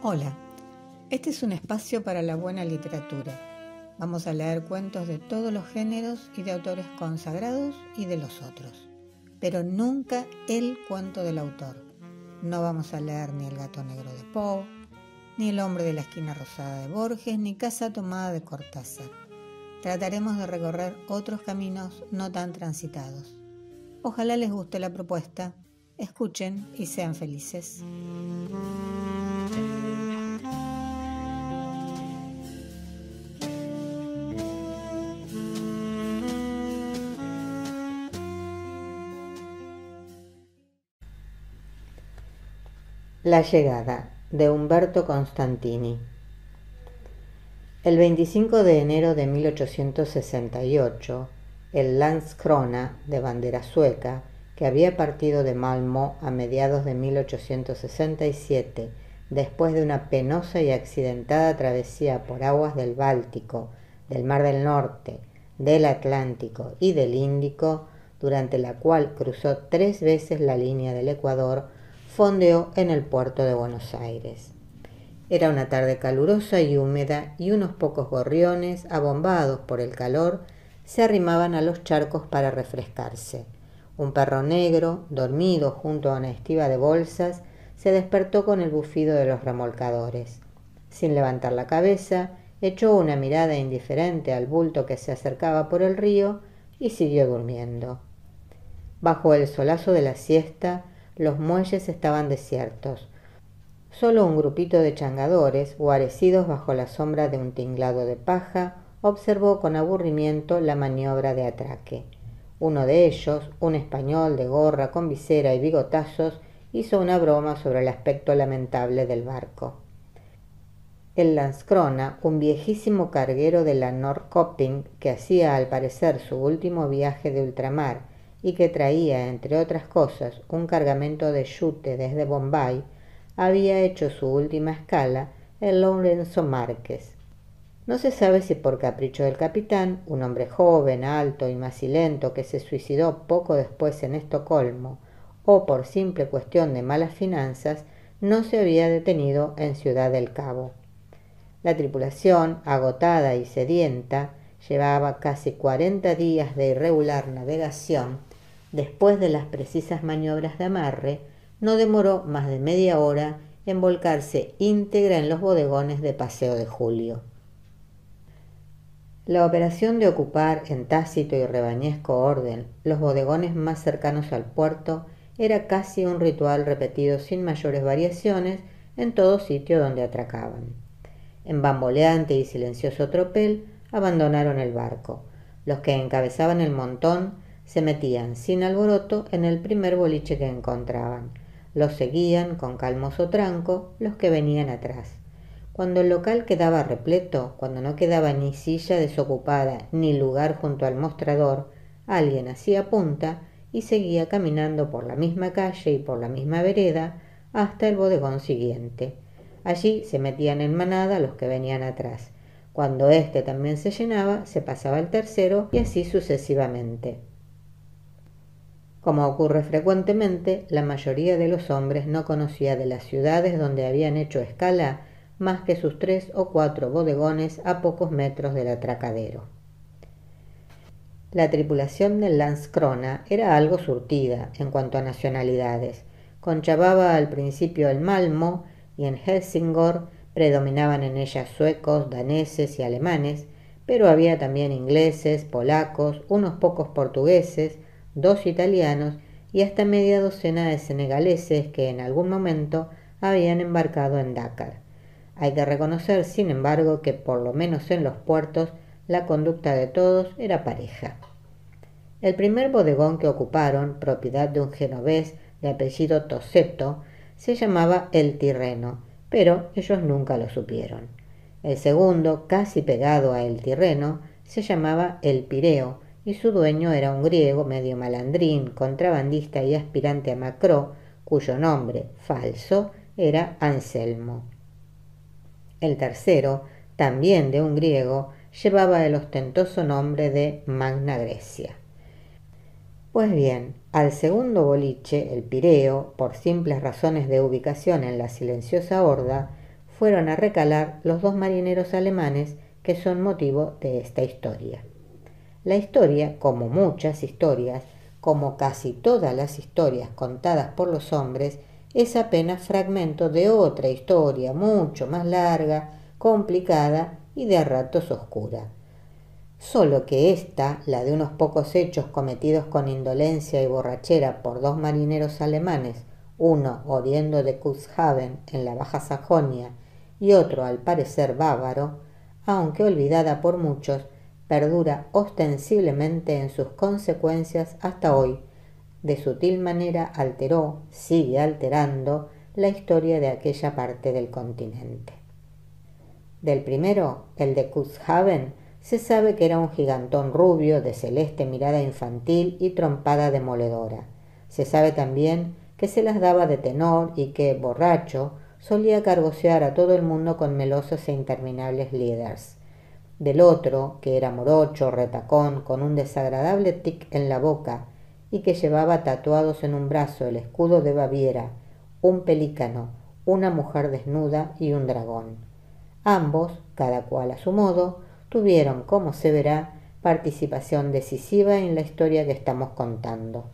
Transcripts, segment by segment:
Hola, este es un espacio para la buena literatura. Vamos a leer cuentos de todos los géneros y de autores consagrados y de los otros, pero nunca el cuento del autor. No vamos a leer ni El gato negro de Poe, ni El hombre de la esquina rosada de Borges, ni Casa tomada de Cortázar. Trataremos de recorrer otros caminos no tan transitados. Ojalá les guste la propuesta. Escuchen y sean felices. La llegada, de Umberto Constantini. El 25 de enero de 1868, el Landskrona, de bandera sueca, que había partido de Malmö a mediados de 1867, después de una penosa y accidentada travesía por aguas del Báltico, del Mar del Norte, del Atlántico y del Índico, durante la cual cruzó 3 veces la línea del Ecuador, fondeó en el puerto de Buenos Aires. Era una tarde calurosa y húmeda, y unos pocos gorriones, abombados por el calor, se arrimaban a los charcos para refrescarse. Un perro negro, dormido junto a una estiba de bolsas, se despertó con el bufido de los remolcadores. Sin levantar la cabeza, echó una mirada indiferente al bulto que se acercaba por el río y siguió durmiendo. Bajo el solazo de la siesta, los muelles estaban desiertos. Solo un grupito de changadores, guarecidos bajo la sombra de un tinglado de paja, observó con aburrimiento la maniobra de atraque. Uno de ellos, un español de gorra con visera y bigotazos, hizo una broma sobre el aspecto lamentable del barco. El Landskrona, un viejísimo carguero de la Norrköping que hacía al parecer su último viaje de ultramar y que traía, entre otras cosas, un cargamento de yute desde Bombay, había hecho su última escala en Lourenço Marques. No se sabe si por capricho del capitán, un hombre joven, alto y macilento que se suicidó poco después en Estocolmo, o por simple cuestión de malas finanzas, no se había detenido en Ciudad del Cabo. La tripulación, agotada y sedienta, llevaba casi 40 días de irregular navegación. Después de las precisas maniobras de amarre, no demoró más de media hora en volcarse íntegra en los bodegones de Paseo de Julio. La operación de ocupar en tácito y rebañesco orden los bodegones más cercanos al puerto era casi un ritual repetido sin mayores variaciones en todo sitio donde atracaban. En bamboleante y silencioso tropel abandonaron el barco. Los que encabezaban el montón se metían sin alboroto en el primer boliche que encontraban. Los seguían con calmoso tranco los que venían atrás. Cuando el local quedaba repleto, cuando no quedaba ni silla desocupada ni lugar junto al mostrador, alguien hacía punta y seguía caminando por la misma calle y por la misma vereda hasta el bodegón siguiente. Allí se metían en manada los que venían atrás. Cuando éste también se llenaba, se pasaba al tercero y así sucesivamente. Como ocurre frecuentemente, la mayoría de los hombres no conocía de las ciudades donde habían hecho escala más que sus 3 o 4 bodegones a pocos metros del atracadero. La tripulación del Landskrona era algo surtida en cuanto a nacionalidades. Conchababa al principio el Malmö y en Helsingør predominaban en ella suecos, daneses y alemanes, pero había también ingleses, polacos, unos pocos portugueses, 2 italianos y hasta media docena de senegaleses que en algún momento habían embarcado en Dakar. Hay que reconocer, sin embargo, que por lo menos en los puertos la conducta de todos era pareja. El primer bodegón que ocuparon, propiedad de un genovés de apellido Tosetto, se llamaba El Tirreno, pero ellos nunca lo supieron. El segundo, casi pegado a El Tirreno, se llamaba El Pireo, y su dueño era un griego medio malandrín, contrabandista y aspirante a Macró, cuyo nombre, falso, era Anselmo. El tercero, también de un griego, llevaba el ostentoso nombre de Magna Grecia. Pues bien, al segundo boliche, el Pireo, por simples razones de ubicación en la silenciosa horda, fueron a recalar los dos marineros alemanes que son motivo de esta historia. La historia, como muchas historias, como casi todas las historias contadas por los hombres, es apenas fragmento de otra historia mucho más larga, complicada y de a ratos oscura. Solo que esta, la de unos pocos hechos cometidos con indolencia y borrachera por dos marineros alemanes, uno oriundo de Cuxhaven en la Baja Sajonia y otro al parecer bávaro, aunque olvidada por muchos, perdura ostensiblemente en sus consecuencias hasta hoy. De sutil manera sigue alterando la historia de aquella parte del continente. Del primero, el de Cuxhaven, se sabe que era un gigantón rubio de celeste mirada infantil y trompada demoledora. Se sabe también que se las daba de tenor y que, borracho, solía cargosear a todo el mundo con melosos e interminables lieders. Del otro, que era morocho, retacón, con un desagradable tic en la boca y que llevaba tatuados en un brazo el escudo de Baviera, un pelícano, una mujer desnuda y un dragón. Ambos, cada cual a su modo, tuvieron, como se verá, participación decisiva en la historia que estamos contando.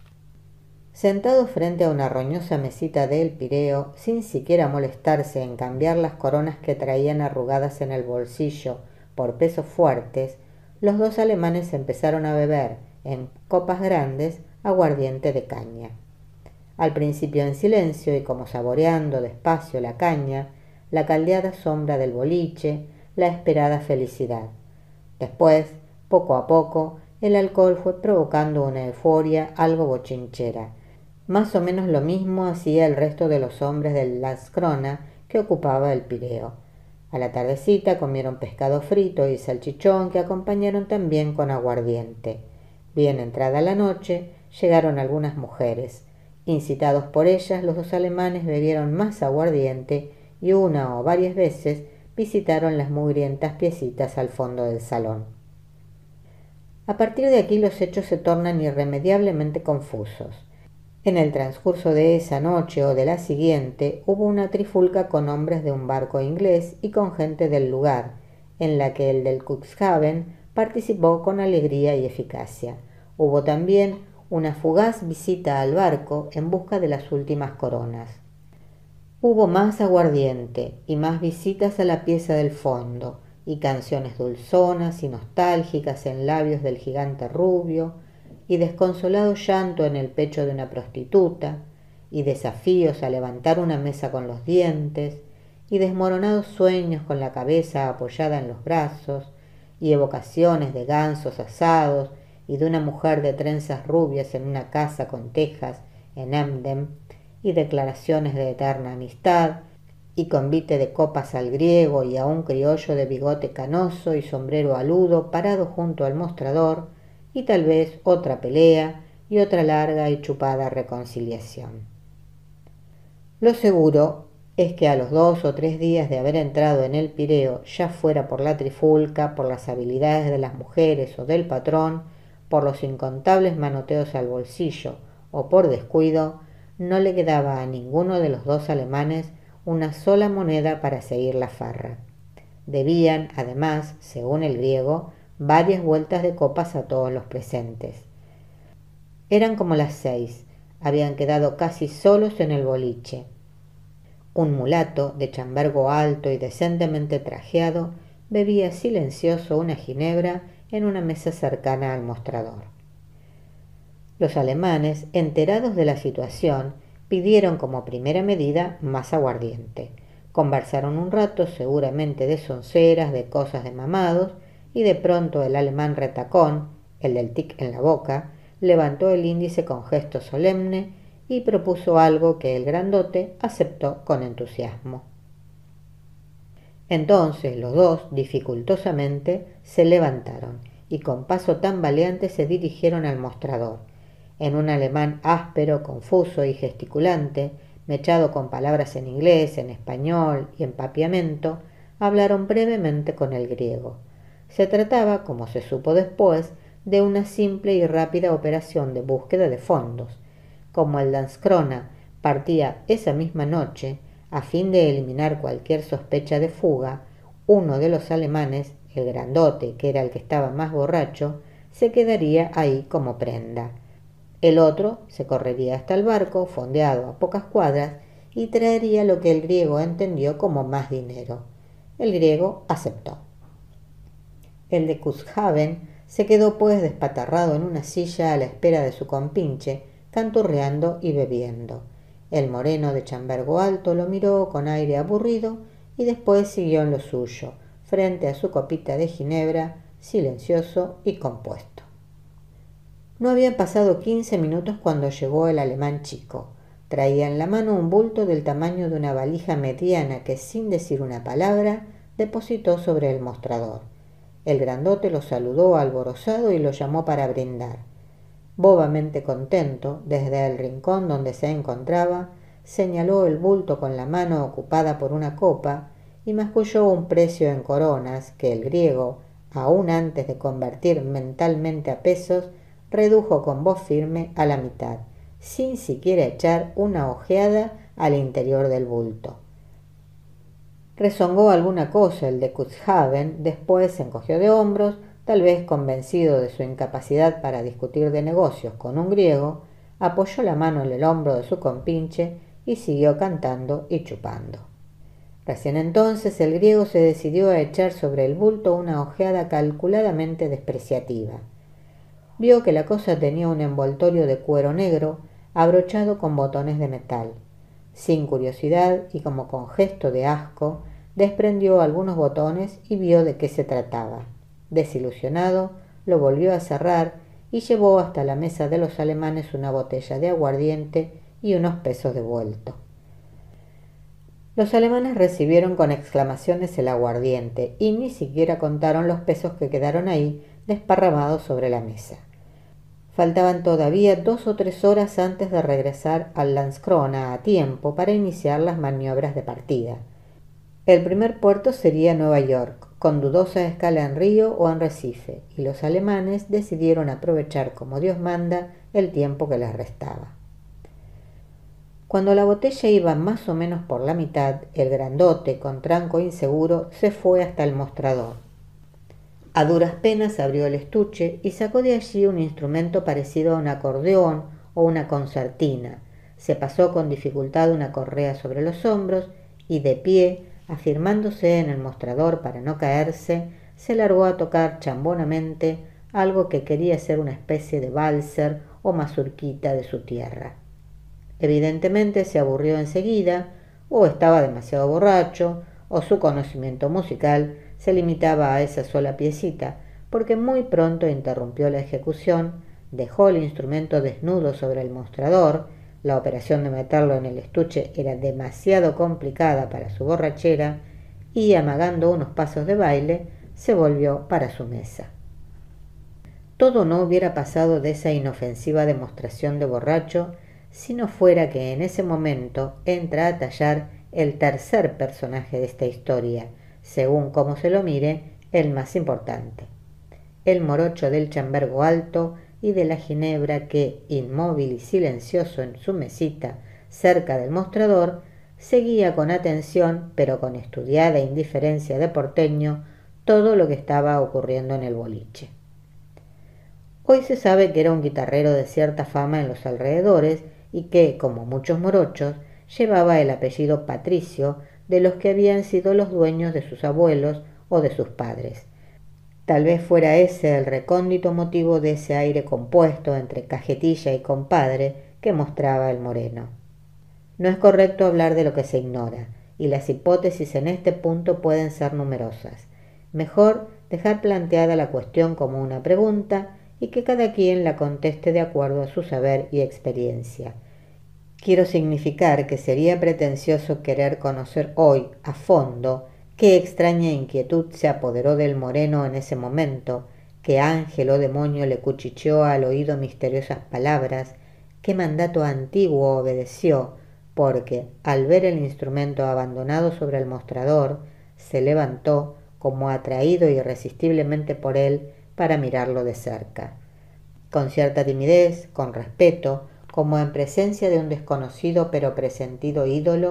Sentado frente a una roñosa mesita de El Pireo, sin siquiera molestarse en cambiar las coronas que traían arrugadas en el bolsillo por pesos fuertes, los dos alemanes empezaron a beber, en copas grandes, aguardiente de caña. Al principio en silencio y como saboreando despacio la caña, la caldeada sombra del boliche, la esperada felicidad. Después, poco a poco, el alcohol fue provocando una euforia algo bochinchera. Más o menos lo mismo hacía el resto de los hombres del Landskrona que ocupaba El Pireo. A la tardecita comieron pescado frito y salchichón que acompañaron también con aguardiente. Bien entrada la noche, llegaron algunas mujeres. Incitados por ellas, los dos alemanes bebieron más aguardiente y una o varias veces visitaron las mugrientas piecitas al fondo del salón. A partir de aquí los hechos se tornan irremediablemente confusos. En el transcurso de esa noche o de la siguiente hubo una trifulca con hombres de un barco inglés y con gente del lugar, en la que el del Cuxhaven participó con alegría y eficacia. Hubo también una fugaz visita al barco en busca de las últimas coronas. Hubo más aguardiente y más visitas a la pieza del fondo, y canciones dulzonas y nostálgicas en labios del gigante rubio, y desconsolado llanto en el pecho de una prostituta, y desafíos a levantar una mesa con los dientes, y desmoronados sueños con la cabeza apoyada en los brazos, y evocaciones de gansos asados y de una mujer de trenzas rubias en una casa con tejas en Emden, y declaraciones de eterna amistad, y convite de copas al griego y a un criollo de bigote canoso y sombrero aludo parado junto al mostrador, y tal vez otra pelea y otra larga y chupada reconciliación. Lo seguro es que a los 2 o 3 días de haber entrado en El Pireo, ya fuera por la trifulca, por las habilidades de las mujeres o del patrón, por los incontables manoteos al bolsillo o por descuido, no le quedaba a ninguno de los dos alemanes una sola moneda para seguir la farra. Debían, además, según el griego, varias vueltas de copas a todos los presentes. Eran como las 6, habían quedado casi solos en el boliche. Un mulato, de chambergo alto y decentemente trajeado, bebía silencioso una ginebra en una mesa cercana al mostrador. Los alemanes, enterados de la situación, pidieron como primera medida más aguardiente. Conversaron un rato, seguramente de sonceras, de cosas de mamados, y de pronto el alemán retacón, el del tic en la boca, levantó el índice con gesto solemne y propuso algo que el grandote aceptó con entusiasmo. Entonces los dos, dificultosamente, se levantaron y con paso tambaleante se dirigieron al mostrador. En un alemán áspero, confuso y gesticulante, mechado con palabras en inglés, en español y en papiamento, hablaron brevemente con el griego. Se trataba, como se supo después, de una simple y rápida operación de búsqueda de fondos. Como el Landskrona partía esa misma noche, A fin de eliminar cualquier sospecha de fuga, uno de los alemanes, el grandote, que era el que estaba más borracho, se quedaría ahí como prenda. El otro se correría hasta el barco, fondeado a pocas cuadras, y traería lo que el griego entendió como más dinero. El griego aceptó. El de Cuxhaven se quedó pues despatarrado en una silla a la espera de su compinche, canturreando y bebiendo. El moreno de Chambergo Alto lo miró con aire aburrido y después siguió en lo suyo, frente a su copita de ginebra, silencioso y compuesto. No habían pasado 15 minutos cuando llegó el alemán chico. Traía en la mano un bulto del tamaño de una valija mediana que, sin decir una palabra, depositó sobre el mostrador. El grandote lo saludó alborozado y lo llamó para brindar. Bobamente contento, desde el rincón donde se encontraba, señaló el bulto con la mano ocupada por una copa y masculló un precio en coronas que el griego, aún antes de convertir mentalmente a pesos, redujo con voz firme a la mitad, sin siquiera echar una ojeada al interior del bulto. Rezongó alguna cosa el de Cuxhaven, después se encogió de hombros, tal vez convencido de su incapacidad para discutir de negocios con un griego, apoyó la mano en el hombro de su compinche y siguió cantando y chupando. Recién entonces el griego se decidió a echar sobre el bulto una ojeada calculadamente despreciativa. Vio que la cosa tenía un envoltorio de cuero negro abrochado con botones de metal. Sin curiosidad y como con gesto de asco, desprendió algunos botones y vio de qué se trataba. Desilusionado, lo volvió a cerrar y llevó hasta la mesa de los alemanes una botella de aguardiente y unos pesos de vuelto. Los alemanes recibieron con exclamaciones el aguardiente y ni siquiera contaron los pesos que quedaron ahí desparramados sobre la mesa. Faltaban todavía 2 o 3 horas antes de regresar al Landskrona a tiempo para iniciar las maniobras de partida. El primer puerto sería Nueva York, con dudosa escala en Río o en Recife, y los alemanes decidieron aprovechar como Dios manda el tiempo que les restaba. Cuando la botella iba más o menos por la mitad, el grandote, con tranco inseguro, se fue hasta el mostrador. A duras penas abrió el estuche y sacó de allí un instrumento parecido a un acordeón o una concertina. Se pasó con dificultad una correa sobre los hombros y, de pie, afirmándose en el mostrador para no caerse, se largó a tocar chambonamente algo que quería ser una especie de válser o mazurquita de su tierra. Evidentemente se aburrió enseguida, o estaba demasiado borracho, o su conocimiento musical se limitaba a esa sola piecita, porque muy pronto interrumpió la ejecución, dejó el instrumento desnudo sobre el mostrador. La operación de meterlo en el estuche era demasiado complicada para su borrachera y, amagando unos pasos de baile, se volvió para su mesa. Todo no hubiera pasado de esa inofensiva demostración de borracho si no fuera que en ese momento entra a tallar el tercer personaje de esta historia, según como se lo mire, el más importante. El morocho del Chambergo Alto y de la ginebra que, inmóvil y silencioso en su mesita cerca del mostrador, seguía con atención, pero con estudiada indiferencia de porteño, todo lo que estaba ocurriendo en el boliche. Hoy se sabe que era un guitarrero de cierta fama en los alrededores y que, como muchos morochos, llevaba el apellido Patricio de los que habían sido los dueños de sus abuelos o de sus padres. Tal vez fuera ese el recóndito motivo de ese aire compuesto entre cajetilla y compadre que mostraba el moreno. No es correcto hablar de lo que se ignora, y las hipótesis en este punto pueden ser numerosas. Mejor dejar planteada la cuestión como una pregunta y que cada quien la conteste de acuerdo a su saber y experiencia. Quiero significar que sería pretencioso querer conocer hoy, a fondo, qué extraña inquietud se apoderó del moreno en ese momento, qué ángel o demonio le cuchicheó al oído misteriosas palabras, qué mandato antiguo obedeció, porque, al ver el instrumento abandonado sobre el mostrador, se levantó, como atraído irresistiblemente por él, para mirarlo de cerca. Con cierta timidez, con respeto, como en presencia de un desconocido pero presentido ídolo,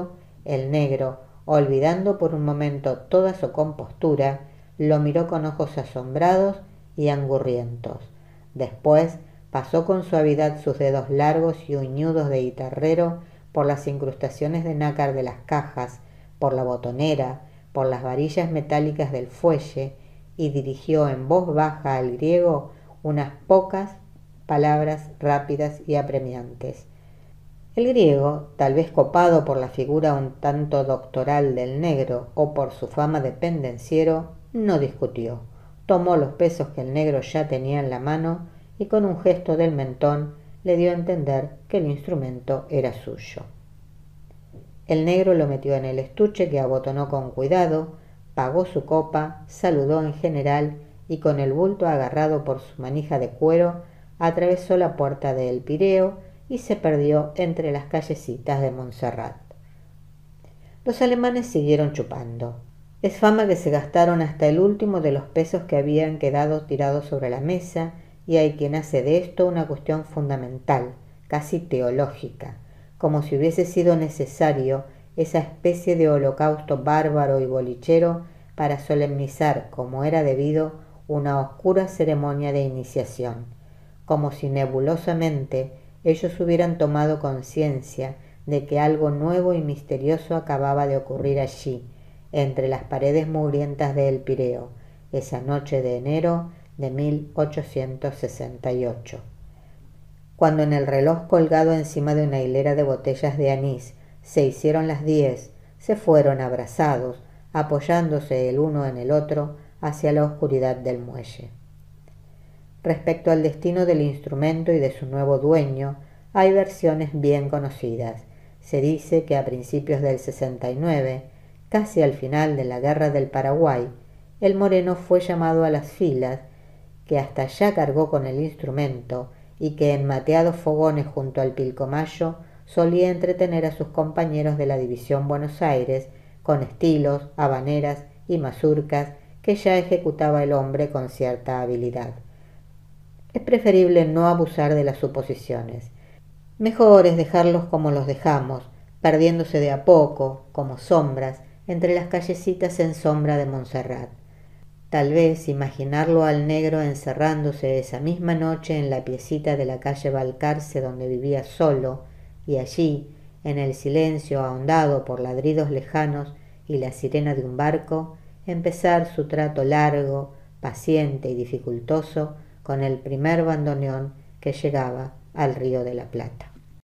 El negro, olvidando por un momento toda su compostura, lo miró con ojos asombrados y angurrientos. Después pasó con suavidad sus dedos largos y uñudos de guitarrero por las incrustaciones de nácar de las cajas, por la botonera, por las varillas metálicas del fuelle, y dirigió en voz baja al griego unas pocas palabras rápidas y apremiantes. El griego, tal vez copado por la figura un tanto doctoral del negro o por su fama de pendenciero, no discutió. Tomó los pesos que el negro ya tenía en la mano y con un gesto del mentón le dio a entender que el instrumento era suyo. El negro lo metió en el estuche que abotonó con cuidado, pagó su copa, saludó en general y con el bulto agarrado por su manija de cuero atravesó la puerta de El Pireo y se perdió entre las callecitas de Montserrat. Los alemanes siguieron chupando. Es fama que se gastaron hasta el último de los pesos que habían quedado tirados sobre la mesa, y hay quien hace de esto una cuestión fundamental, casi teológica, como si hubiese sido necesario esa especie de holocausto bárbaro y bolichero para solemnizar, como era debido, una oscura ceremonia de iniciación, como si nebulosamente ellos hubieran tomado conciencia de que algo nuevo y misterioso acababa de ocurrir allí, entre las paredes mugrientas de El Pireo, esa noche de enero de 1868. Cuando en el reloj colgado encima de una hilera de botellas de anís se hicieron las 10, se fueron abrazados, apoyándose el uno en el otro hacia la oscuridad del muelle. Respecto al destino del instrumento y de su nuevo dueño, hay versiones bien conocidas. Se dice que a principios del 69, casi al final de la Guerra del Paraguay, el moreno fue llamado a las filas, que hasta allá cargó con el instrumento y que en mateados fogones junto al Pilcomayo solía entretener a sus compañeros de la División Buenos Aires con estilos, habaneras y mazurcas que ya ejecutaba el hombre con cierta habilidad. Es preferible no abusar de las suposiciones. Mejor es dejarlos como los dejamos, perdiéndose de a poco, como sombras, entre las callecitas en sombra de Montserrat. Tal vez imaginarlo al negro encerrándose esa misma noche en la piecita de la calle Balcarce donde vivía solo, y allí, en el silencio ahondado por ladridos lejanos y la sirena de un barco, empezar su trato largo, paciente y dificultoso con el primer bandoneón que llegaba al Río de la Plata.